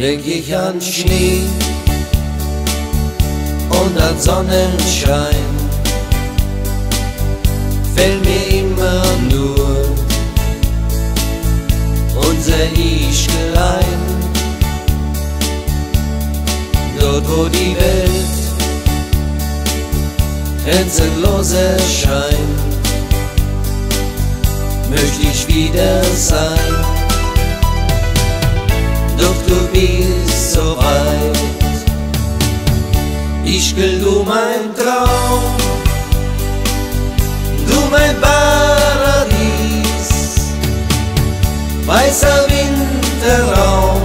denk ich an Schnee und an Sonnenschein, fällt mir immer nur unser Ischgl ein. Dort wo die Welt grenzenlos erscheint, möchte ich wieder sein. Doch du bist so weit, Ischgl, du mein Traum, du mein Paradies, weißer Winterraum,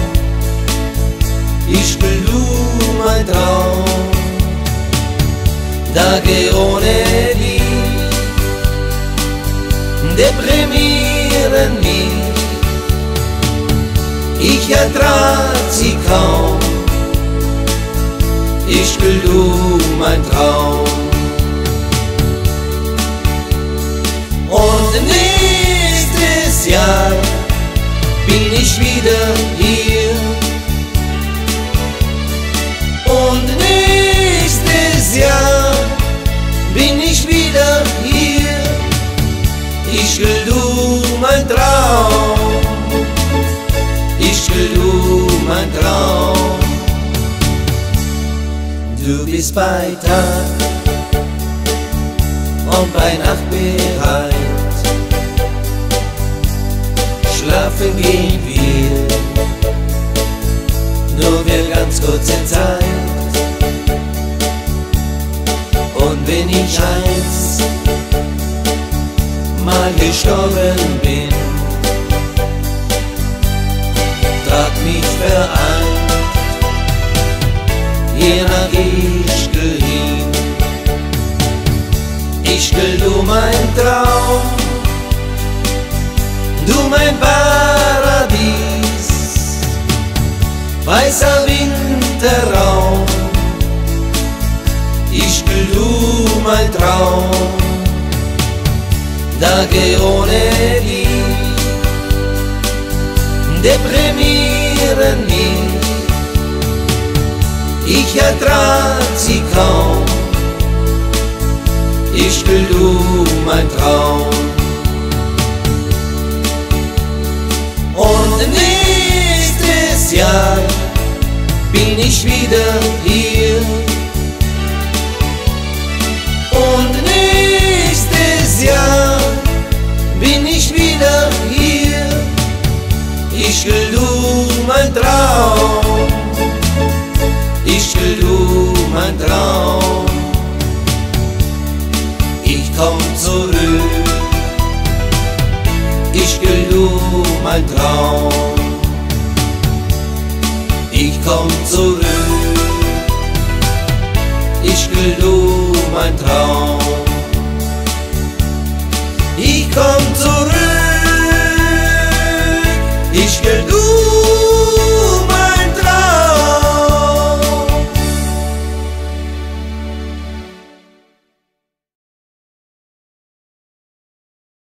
Ischgl, du mein Traum, Tage ohne Licht deprimieren mich, ich ertrag sie kaum, Ischgl, du mein Traum. Und nächstes Jahr bin ich wieder hier, und nächstes Jahr bin ich wieder hier, Ischgl, du mein Traum, Ischgl, du mein Traum. Du bist bei Tag und bei Nacht bereit, schlafen gehen wir nur für ganz kurze Zeit. Und wenn ich einst mal gestorben bin, trag mich vereint hier nach Ischgl hin. Ischgl, du mein Traum, du mein Paradies, weißer Winterraum, Ischgl, du mein Traum, Tage ohne Licht deprimieren mich, ich ertrag sie kaum, Ischgl, du mein Traum. Und nächstes Jahr bin ich wieder hier, und nächstes Jahr bin ich wieder hier, Ischgl, du mein Traum, Ischgl, du mein Traum. Ich komm zurück, Ischgl, du mein Traum. Ich komm zurück, Ischgl, du mein Traum. Ich komm zurück, Ischgl, du